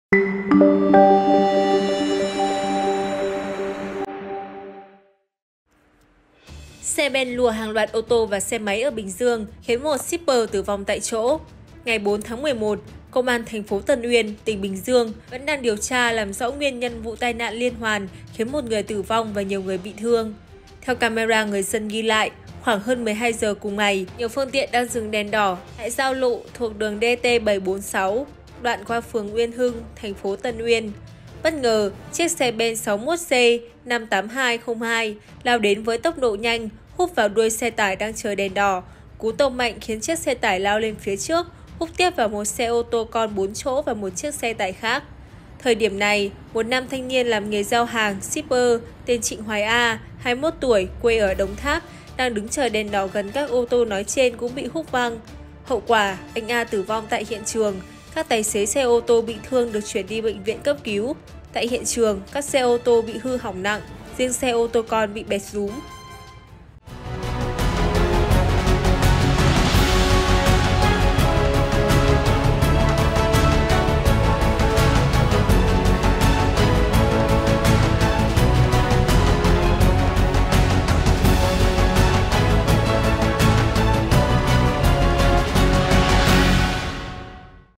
Xe ben lùa hàng loạt ô tô và xe máy ở Bình Dương khiến một shipper tử vong tại chỗ. Ngày 4 tháng 11, Công an thành phố Tân Uyên, tỉnh Bình Dương vẫn đang điều tra làm rõ nguyên nhân vụ tai nạn liên hoàn khiến một người tử vong và nhiều người bị thương. Theo camera người dân ghi lại, khoảng hơn 12 giờ cùng ngày, nhiều phương tiện đang dừng đèn đỏ tại giao lộ thuộc đường DT746, đoạn qua phường Uyên Hưng, thành phố Tân Uyên. Bất ngờ, chiếc xe Ben 61C 58202 lao đến với tốc độ nhanh, húc vào đuôi xe tải đang chờ đèn đỏ. Cú tông mạnh khiến chiếc xe tải lao lên phía trước, húc tiếp vào một xe ô tô con 4 chỗ và một chiếc xe tải khác. Thời điểm này, một nam thanh niên làm nghề giao hàng shipper tên Trịnh Hoài A, 21 tuổi, quê ở Đồng Tháp, đang đứng chờ đèn đỏ gần các ô tô nói trên cũng bị húc văng. Hậu quả, anh A tử vong tại hiện trường. Các tài xế xe ô tô bị thương được chuyển đi bệnh viện cấp cứu. Tại hiện trường, các xe ô tô bị hư hỏng nặng, riêng xe ô tô con bị bẹp rúm.